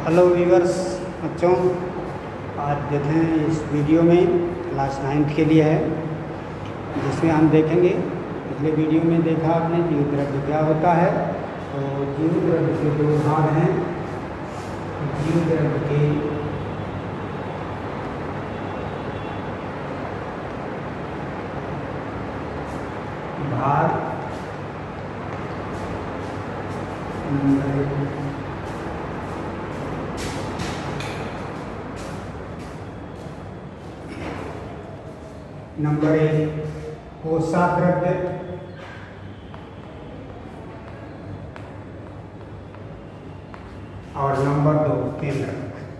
Hello viewers बच्चों, आज देखें इस वीडियो में क्लास 9th के लिए है, जिसमें हम देखेंगे। पिछले वीडियो में देखा आपने जीव द्रव्य क्या होता है। तो जीव द्रव्य के दो भाग हैं। जीव द्रव्य के भाग नंबर 1 कोशाद्रव्य, और नंबर 2 केंद्रक।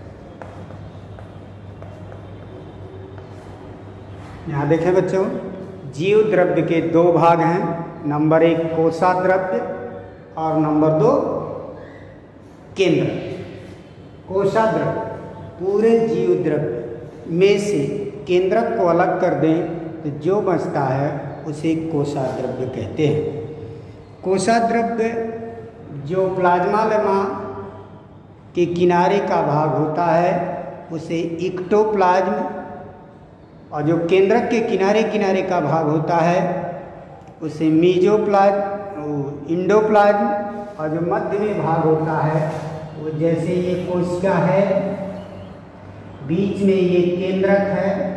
यहाँ देखें बच्चों, जीव द्रव्य के दो भाग हैं। नंबर 1 कोशाद्रव्य और नंबर 2 केंद्रक। कोशाद्रव्य पूरे जीव द्रव्य में से केंद्रक को अलग कर दें तो जो बचता है उसे कोशाद्रव्य कहते हैं। कोशाद्रव्य जो प्लाज्मा लेमा के किनारे का भाग होता है उसे इक्टोप्लाज्म, और जो केंद्रक के किनारे किनारे का भाग होता है उसे मीजोप्लाज्म, इंडोप्लाज्म, और जो मध्य में भाग होता है वो जैसे ये कोशिका है, बीच में ये केंद्रक है।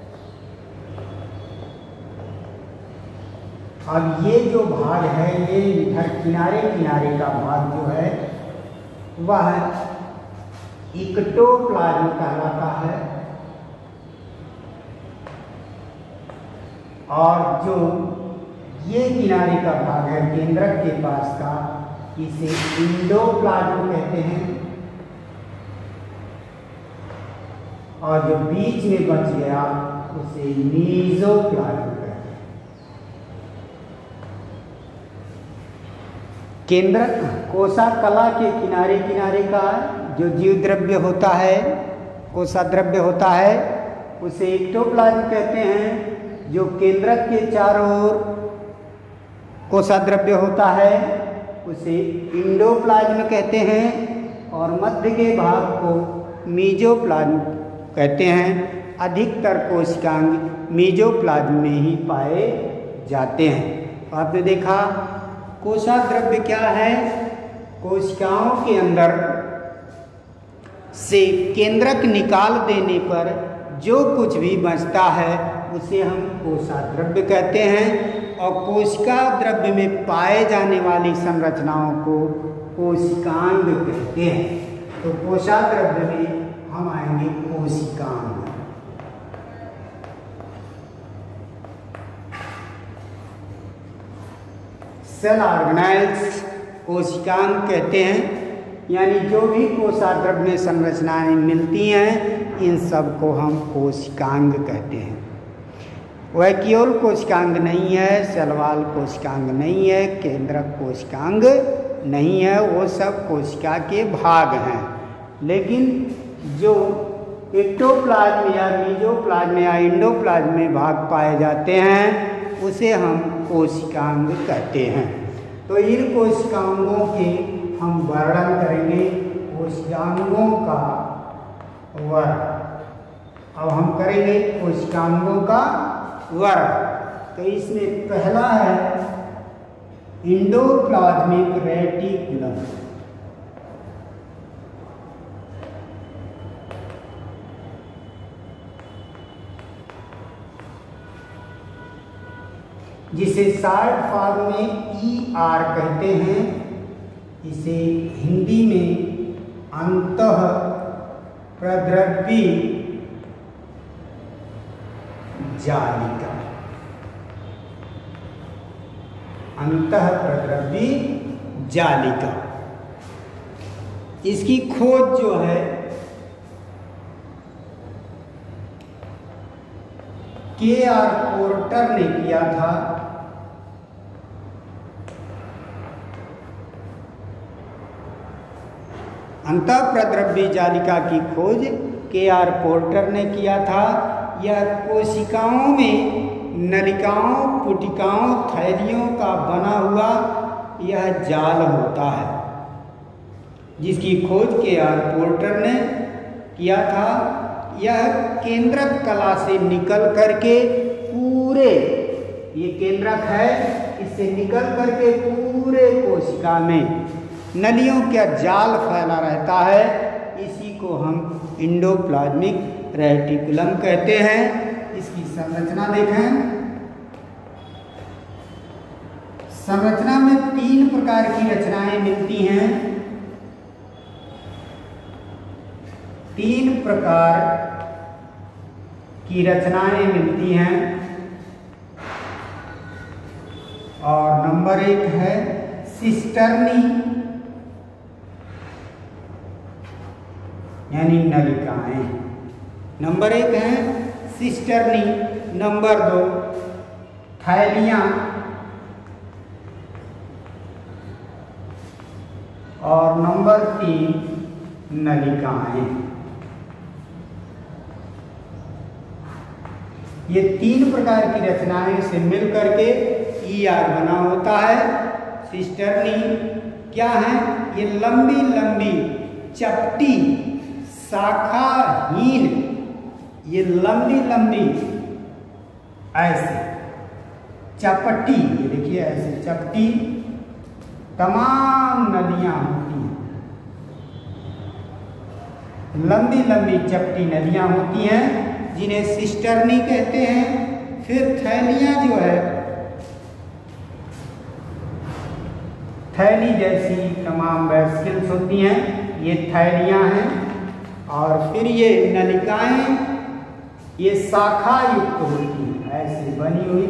अब ये जो भाग है, ये इधर किनारे किनारे का भाग जो है वह इक्टोप्लाज्म कहलाता है, और जो ये किनारे का भाग है केंद्रक के पास का, इसे इंडोप्लाज्म कहते हैं, और जो बीच में बच गया उसे मीजोप्लाज्म कहते हैं। केंद्रक कोशाकला के किनारे किनारे का जो जीव द्रव्य होता है, कोशाद्रव्य होता है, उसे इक्टोप्लाज्म कहते हैं। जो केंद्रक के चारों ओर कोशाद्रव्य होता है उसे इंडोप्लाज्म कहते हैं, और मध्य के भाग को मीजोप्लाज्म कहते हैं। अधिकतर कोशिकांग मीजोप्लाज्म में ही पाए जाते हैं। आपने देखा कोशाद्रव्य क्या है? कोशिकाओं के अंदर से केंद्रक निकाल देने पर जो कुछ भी बचता है उसे हम कोशाद्रव्य कहते हैं, और कोशिका द्रव्य में पाए जाने वाली संरचनाओं को कोशिकांग कहते हैं। तो कोशाद्रव्य में हम आएंगे कोशिकांग। सेल ऑर्गेनाइल्स कोशिकांग कहते हैं, यानी जो भी कोशाद्रव्य में संरचनाएं मिलती हैं इन सब को हम कोशिकांग कहते हैं। वैक्यूल कोशिकांग नहीं है, सेलवाल कोशिकांग नहीं है, केंद्रक कोशिकांग नहीं है, वो सब कोशिका के भाग हैं। लेकिन जो एक्टोप्लाज्म या मीजोप्लाज्म या इंडोप्लाज्म में भाग पाए जाते हैं उसे हम कोशिकांग कहते हैं। तो इन कोशिकांगों के हम वर्णन करेंगे, कोशिकांगों का वर्ग। अब हम करेंगे कोशिकांगों का वर्ग। तो इसमें पहला है इंडोप्लाज्मिक रेटिकुलम। जिसे शॉर्ट फॉर्म में ER कहते हैं। इसे हिंदी में अंतः प्रद्रव्य जालिका, अंतः प्रद्रव्य जालिका। इसकी खोज जो है KR पोर्टर ने किया था। अंतःप्रद्रव्य जालिका की खोज KR पोर्टर ने किया था। यह कोशिकाओं में नलिकाओं, पुटिकाओं, थैलियों का बना हुआ यह जाल होता है। जिसकी खोज के.आर. पोर्टर ने किया था। यह केंद्रक कला से निकल करके पूरे, ये केंद्रक है, इससे निकल करके पूरे कोशिका में नलियों का जाल फैला रहता है। इसी को हम एंडोप्लाज्मिक रेटिकुलम कहते हैं। इसकी संरचना देखें। संरचना में 3 प्रकार की रचनाएं मिलती हैं। 3 प्रकार की रचनाएं मिलती हैं। और नंबर 1 है सिस्टर्नी, यानी नलिकाएं। नंबर 1 है सिस्टर्नी, नंबर 2 थैलियां, और नंबर 3 नलिकाएं। ये 3 प्रकार की रचनाएं से मिलकर के ER बना होता है। सिस्टर्नी क्या है? ये लंबी लंबी चपटी शाखाहीन, ये लंबी लंबी ऐसे चपटी, ये देखिए ऐसे चपटी तमाम नदियां होती हैं, लंबी लंबी चपटी नदियां होती हैं, जिन्हें सिस्टर्नी कहते हैं। फिर थैलियां जो है, थैली जैसी तमाम वेसिकल्स होती हैं, ये थैलियां हैं। और फिर ये नलिकाएं, ये शाखा युक्त होती हैं, ऐसे बनी हुई,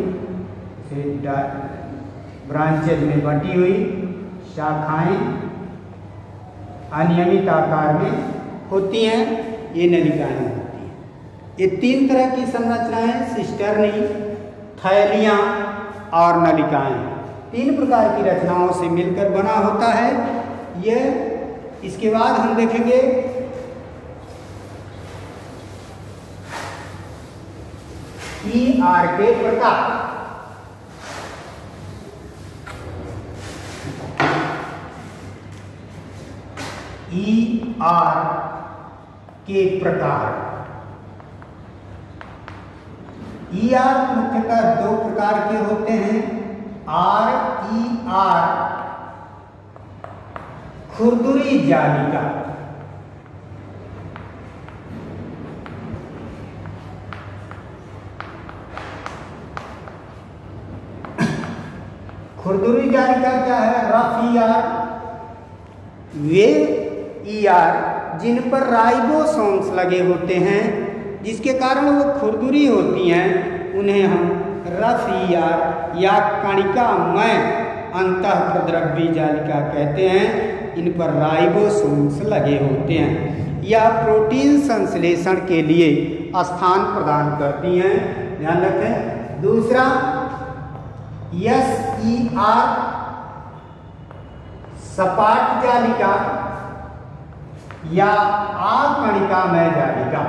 ब्रांचेज में बटी हुई शाखाएं अनियमित आकार में होती हैं, ये नलिकाएं होती हैं। ये 3 तरह की संरचनाएं, सिस्टर्नी, थैलियां और नलिकाएं, 3 प्रकार की रचनाओं से मिलकर बना होता है ये। इसके बाद हम देखेंगे ER के प्रकार। ER के प्रकार। ER मुख्यतः 2 प्रकार के होते हैं। RER खुरदुरी जालिका, खुरदुरी जालिका क्या है? रफ ER, वे ER जिन पर राइबोसोम्स लगे होते हैं, जिसके कारण वो खुरदुरी होती हैं, उन्हें हम रफ ER या कणिकामय अंतःप्रद्रव्य जालिका कहते हैं। इन पर राइबोसोम्स लगे होते हैं। यह प्रोटीन संश्लेषण के लिए स्थान प्रदान करती हैं, ध्यान रखें। दूसरा SER सपाट जालिका या akणिकामय जालिका।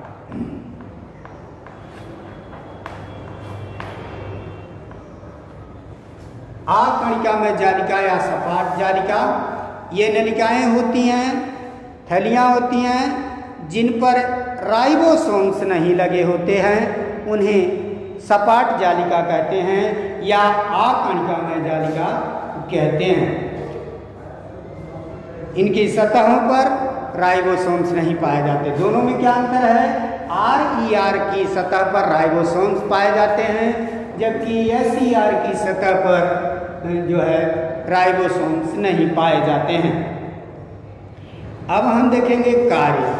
akणिकामय जालिका या सपाट जालिका, ये नलिकाएं होती हैं, थैलियां होती हैं, जिन पर राइबोसोम्स नहीं लगे होते हैं, उन्हें सपाट जालिका कहते हैं या akणिकामय जालिका कहते हैं। इनकी सतहों पर राइबोसोम्स नहीं पाए जाते। दोनों में क्या अंतर है? RER की सतह पर राइबोसोम्स पाए जाते हैं, जबकि SER की सतह पर जो है राइबोसोम्स नहीं पाए जाते हैं। अब हम देखेंगे कार्य,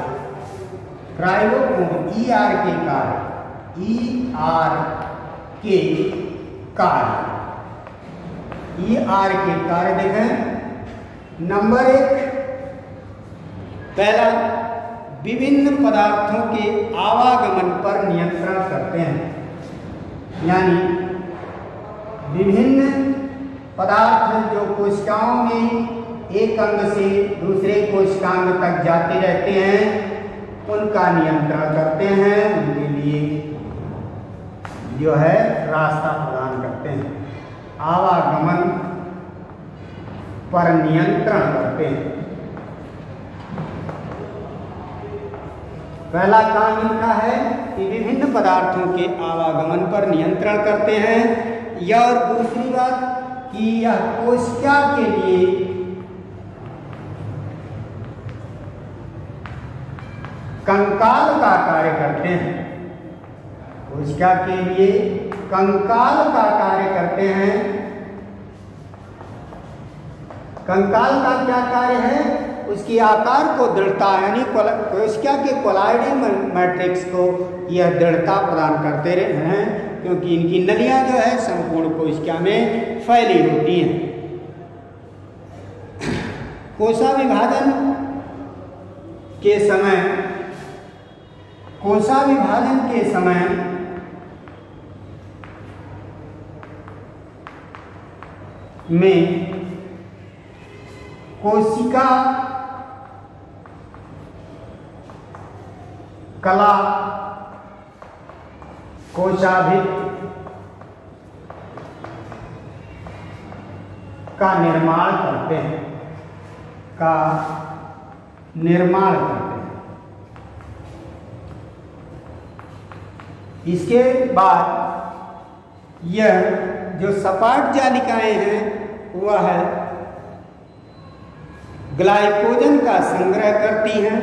ER के कार्य। ER के कार्य, ER के कार्य देखें। नंबर 1, पहला, विभिन्न पदार्थों के आवागमन पर नियंत्रण करते हैं, यानी विभिन्न पदार्थ जो कोशिकाओं में एक अंग से दूसरे कोशिकांग तक जाते रहते हैं, उनका नियंत्रण करते हैं, उनके लिए जो है रास्ता प्रदान करते हैं, आवागमन पर नियंत्रण करते हैं। पहला काम इनका है कि विभिन्न पदार्थों के आवागमन पर नियंत्रण करते हैं। या और दूसरी बात कि यह कोशिका के लिए कंकाल का कार्य करते हैं। कोशिका के लिए कंकाल का कार्य करते हैं। कंकाल का क्या कार्य है? उसकी आकार को दृढ़ता यानी कोशिका के कोलाइडल मैट्रिक्स को यह दृढ़ता प्रदान करते रहे हैं, क्योंकि इनकी नलियां जो है संपूर्ण कोशिका में फैली होती हैं। कोशा विभाजन के समय में कोशिका कला कोशाभित्ति का निर्माण करते हैं। इसके बाद यह जो सपाट जालिकाएं हैं वह ग्लाइकोजन का संग्रह करती हैं।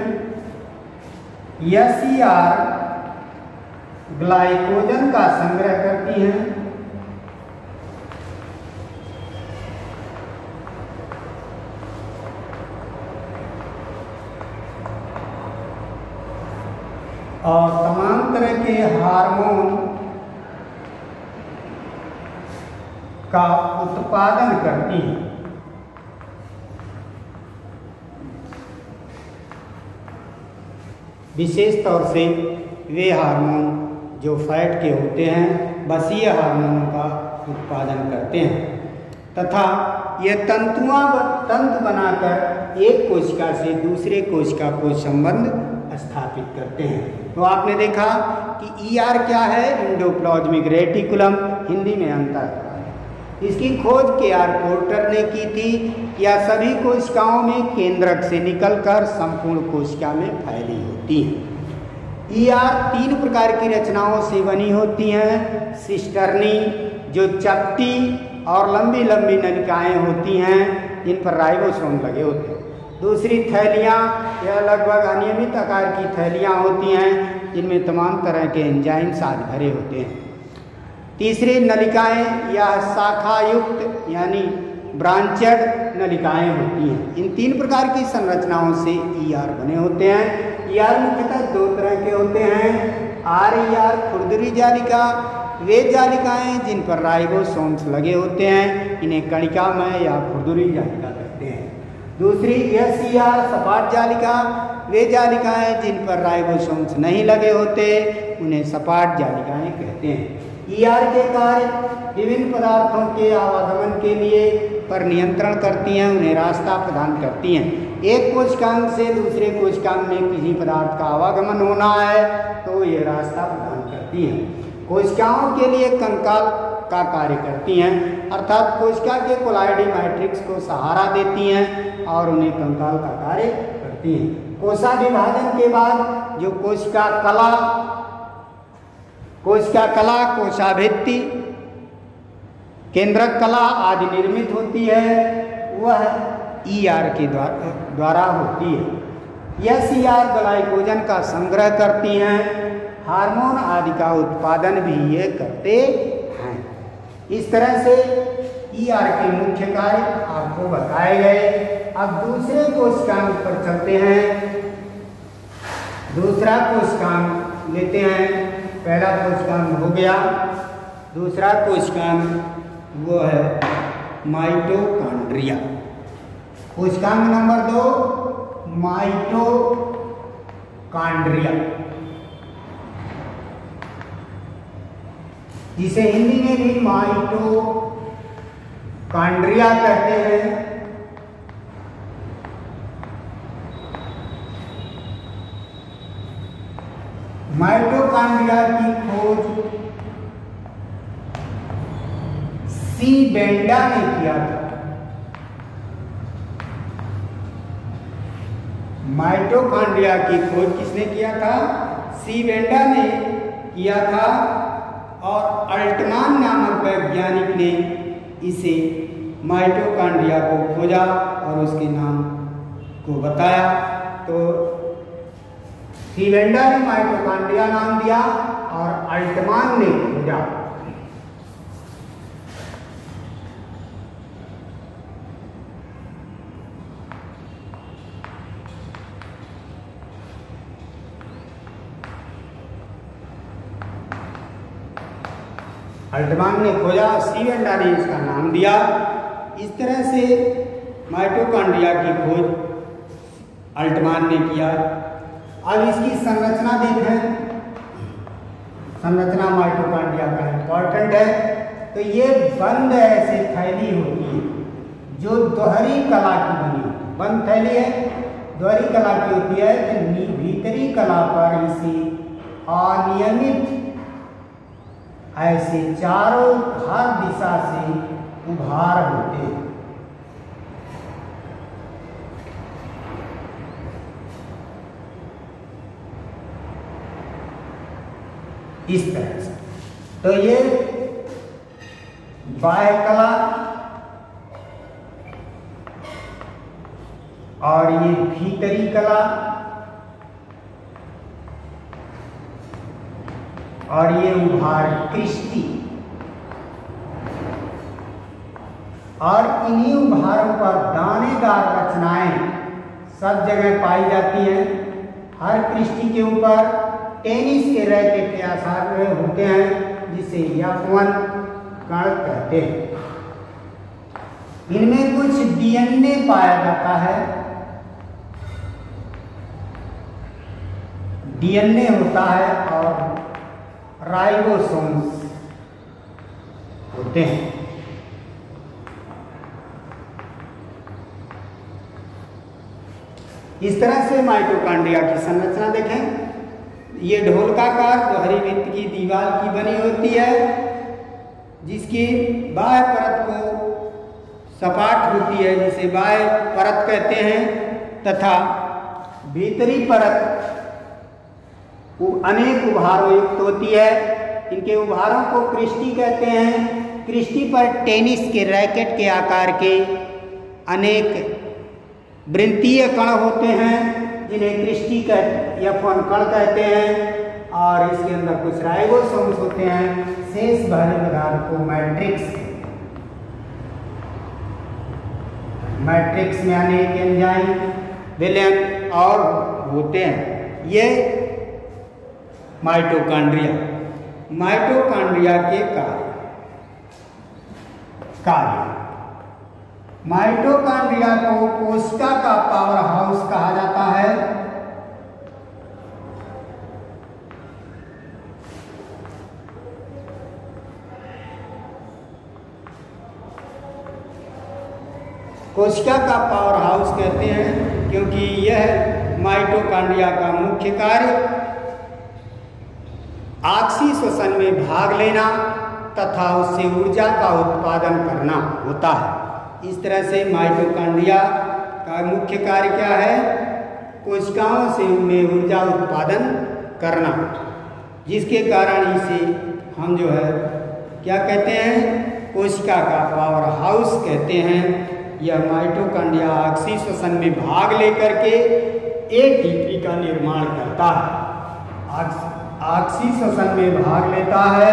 SCR ग्लाइकोजन का संग्रह करती हैं। और तमाम तरह के हार्मोन का उत्पादन करती हैं। विशेष तौर से वे हार्मोन जो फैट के होते हैं बसीय हार्मोनों का उत्पादन करते हैं तथा ये तंतु बनाकर एक कोशिका से दूसरे कोशिका को संबंध स्थापित करते हैं। तो आपने देखा कि ER क्या है? एंडोप्लाज्मिक रेटिकुलम, हिंदी में अंतः। इसकी खोज KR पोर्टर ने की थी। यह सभी कोशिकाओं में केंद्रक से निकलकर संपूर्ण कोशिका में फैली होती है। ER 3 प्रकार की रचनाओं से बनी होती हैं। सिस्टर्नी जो चपटी और लंबी लंबी नलिकाएं होती हैं, इन पर राइबोसोम लगे होते हैं। दूसरी थैलियाँ, यह लगभग अनियमित आकार की थैलियाँ होती हैं जिनमें तमाम तरह के एंजाइम्स आदि भरे होते हैं। तीसरी नलिकाएं या शाखायुक्त यानी ब्रांचेड नलिकाएं होती हैं। इन 3 प्रकार की संरचनाओं से ER बने होते हैं। ER मुख्यतः 2 तरह के होते हैं। RER खुरदरी जालिका, वे जालिकाएं जिन पर राइबोसोम्स लगे होते हैं, इन्हें कणिकामय या खुरदरी जालिका कहते हैं। दूसरी SCR सपाट जालिका, वे जालिकाएं जिन पर राइबोसोम्स नहीं लगे होते, उन्हें सपाट जालिकाएं कहते हैं। ER के कार्य विभिन्न पदार्थों के आवागमन के लिए पर नियंत्रण करती हैं, उन्हें रास्ता प्रदान करती हैं। एक कोशिकांग से दूसरे कोशिकांग में किसी पदार्थ का आवागमन होना है तो ये रास्ता प्रदान करती हैं। कोशिकाओं के लिए कंकाल का कार्य करती हैं, अर्थात कोशिका के कोलाइडल मैट्रिक्स को सहारा देती हैं और उन्हें कंकाल का कार्य करती हैं। कोशा विभाजन के बाद जो कोशिका कला कोशाभित्ति केंद्रक कला आदि निर्मित होती है, वह ER के द्वारा होती है। SCR ग्लाइकोजन का संग्रह करती हैं। हार्मोन आदि का उत्पादन भी ये करते हैं। इस तरह से ER के मुख्य कार्य आपको बताए गए। अब दूसरे कोशिकांग पर चलते हैं। दूसरा कोशिकांग लेते हैं। पहला कोशिकांग हो गया। दूसरा कोशिकांग वो है माइटोकॉन्ड्रिया। कोशिकांग नंबर 2 माइटोकॉन्ड्रिया, जिसे हिंदी में भी माइटोकॉन्ड्रिया कहते हैं। माइटोकॉन्ड्रिया की खोज सी बेंडा ने किया था। माइटोकॉन्ड्रिया की खोज किसने किया था? सी वेंडर ने किया था और अल्टमान नामक वैज्ञानिक ने इसे माइटोकॉन्ड्रिया को खोजा और उसके नाम को बताया। तो सी वेंडर ने माइटोकॉन्ड्रिया नाम दिया और अल्टमान ने खोजा। अल्टमान ने खोजा, सी वेंडर ने इसका नाम दिया। इस तरह से माइटोकॉन्ड्रिया की खोज अल्टमान ने किया। अब इसकी संरचना देखें। संरचना माइटोकॉन्ड्रिया का इम्पोर्टेंट है। तो ये बंद ऐसे थैली होती है जो दोहरी कला की बनी होती है। बंद थैली है, दोहरी कला की होती है। तो भीतरी कला पर इसे अनियमित ऐसे चारों हर दिशा से उभार होते हैं। इस तरह से तो ये बाह्य कला और ये भीतरी कला और ये उभार कृष्टि, और इन्हीं उभारों पर दानेदार रचनाएं सब जगह पाई जाती हैं। हर कृष्टि के ऊपर टेनिस के रैकेट के आकार में होते हैं जिसे F1 कण कहते हैं। इनमें कुछ डीएनए पाया जाता है। डीएनए होता है और राइबोसोम्स होते हैं। इस तरह से माइटोकॉन्ड्रिया की संरचना देखें। ये ढोलकाकार दोहरी वृत्त की दीवार की बनी होती है जिसकी बाह्य परत को सपाट होती है जिसे बाह्य परत कहते हैं, तथा भीतरी परत अनेक उभारों युक्त होती है। इनके उभारों को कृष्टि कहते हैं। कृष्टि पर टेनिस के रैकेट के आकार के अनेक वृत्तीय कण होते हैं जिन्हें कृष्टि F1 कण कहते हैं, और इसके अंदर कुछ राइबोसोम्स होते हैं। शेष बाहरी पदार्थ को मैट्रिक्स में अनेक एंजाइम विलयन और होते हैं। ये माइटोकॉन्ड्रिया के कार्य। माइटोकॉन्ड्रिया को कोशिका का पावर हाउस कहा जाता है। कोशिका का पावर हाउस कहते हैं क्योंकि यह माइटोकॉन्ड्रिया का मुख्य कार्य ऑक्सी श्वसन में भाग लेना तथा उससे ऊर्जा का उत्पादन करना होता है। इस तरह से माइटोकॉन्ड्रिया का मुख्य कार्य क्या है? कोशिकाओं से में ऊर्जा उत्पादन करना, जिसके कारण इसे हम जो है क्या कहते हैं? कोशिका का पावर हाउस कहते हैं। यह माइटोकॉन्ड्रिया ऑक्सी श्वसन में भाग लेकर के एटीपी का निर्माण करता है। ऑक्सी श्वसन में भाग लेता है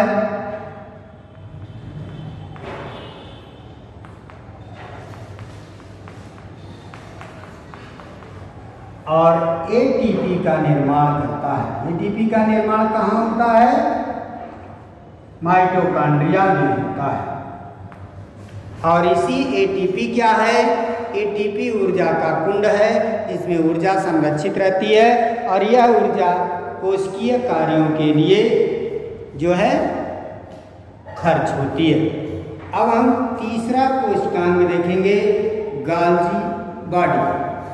और एटीपी का निर्माण करता है। एटीपी का निर्माण कहाँ होता है? माइटोकॉन्ड्रिया में होता है। और इसी एटीपी क्या है? एटीपी ऊर्जा का कुंड है जिसमें ऊर्जा संरक्षित रहती है और यह ऊर्जा कोशिकीय कार्यों के लिए जो है खर्च होती है। अब हम तीसरा कोशिकांग देखेंगे, गाल्जी बॉडी।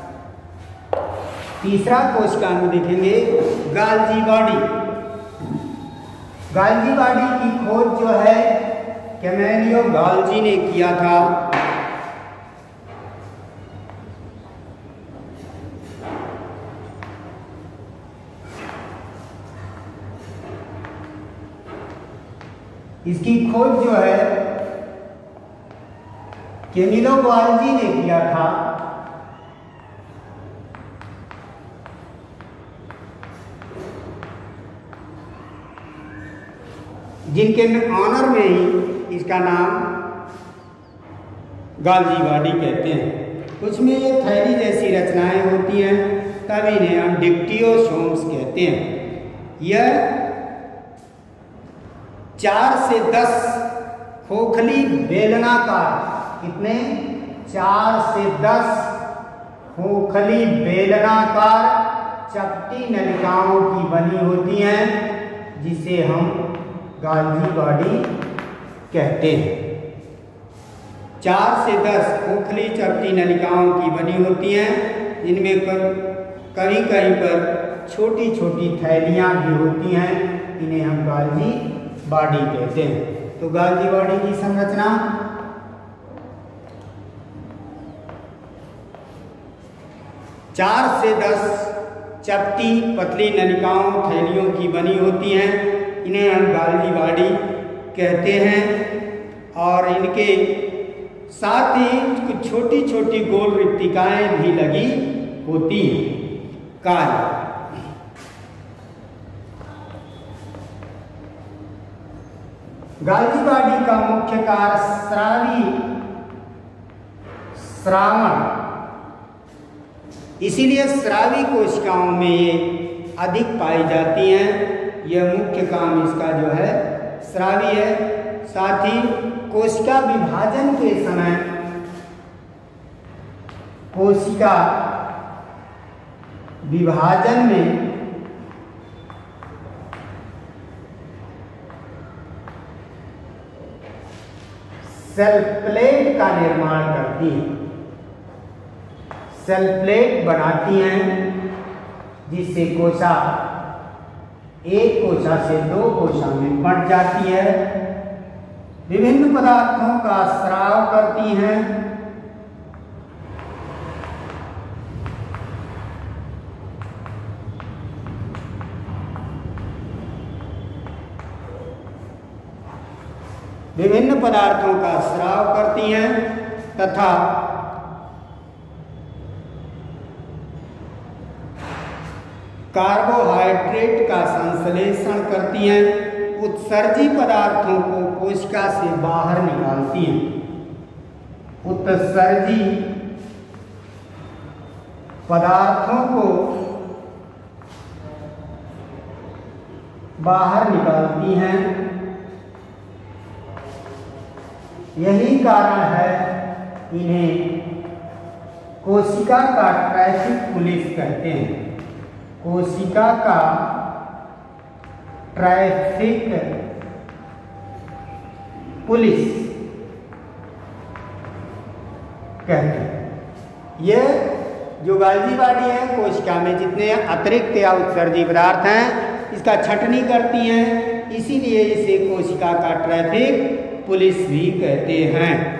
तीसरा कोशिकांग देखेंगे गाल्जी बॉडी। गाल्जी बॉडी की खोज जो है कैमेलियो गाल्जी ने किया था। इसकी खोज जो है कैमिलो गोल्जी ने किया था। जिनके ऑनर में ही इसका नाम गाल्जी बॉडी कहते हैं। उसमें ये थैली जैसी रचनाएं होती हैं, तब इन्हें हम डिक्टियोसोम्स कहते हैं। यह 4 से 10 खोखली बेलनाकार, कितने 4 से 10 खोखली बेलनाकार चपटी नलिकाओं की बनी होती हैं, जिसे हम गाल्जी बॉडी कहते हैं। 4 से 10 खोखली चपटी नलिकाओं की बनी होती हैं, जिनमें कहीं कहीं पर छोटी छोटी थैलियां भी होती हैं। इन्हें हम गाल्जी बॉडी कहते हैं। तो गाल्जी बॉडी की संरचना चार से 10 चपटी पतली नलिकाओं थैलियों की बनी होती हैं। इन्हें हम गाल्जी बॉडी कहते हैं। और इनके साथ ही कुछ छोटी छोटी गोल रिक्तिकाएं भी लगी होती हैं। कार्य गाल्जी बॉडी का मुख्य कार्य श्रावण, इसीलिए स्रावी कोशिकाओं में ये अधिक पाई जाती हैं। यह मुख्य काम इसका जो है स्रावी है। साथ ही कोशिका विभाजन के समय कोशिका विभाजन में सेल प्लेट का निर्माण करती है, सेल प्लेट बनाती हैं, जिससे कोशिका एक कोशिका से 2 कोशिका में बंट जाती है। विभिन्न पदार्थों का स्राव करती हैं। विभिन्न पदार्थों का स्राव करती हैं तथा कार्बोहाइड्रेट का संश्लेषण करती हैं। उत्सर्जी पदार्थों को कोशिका से बाहर निकालती हैं। उत्सर्जी पदार्थों को बाहर निकालती हैं। यही कारण है इन्हें कोशिका का ट्रैफिक पुलिस कहते हैं। कोशिका का ट्रैफिक पुलिस कहते हैं। यह जो गाल्जी बॉडी है, कोशिका में जितने अतिरिक्त या उत्सर्जी पदार्थ हैं, इसका छंटनी करती हैं। इसीलिए इसे कोशिका का ट्रैफिक पुलिस भी कहते हैं।